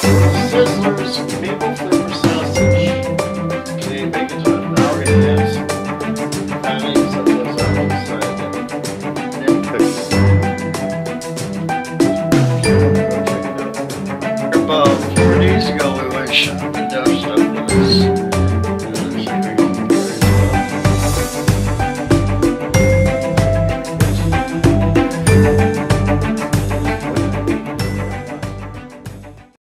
Sizzlers maple flavor sausage. Okay, bacon to an hour and a half. Patties of those on one side and cookies. Above.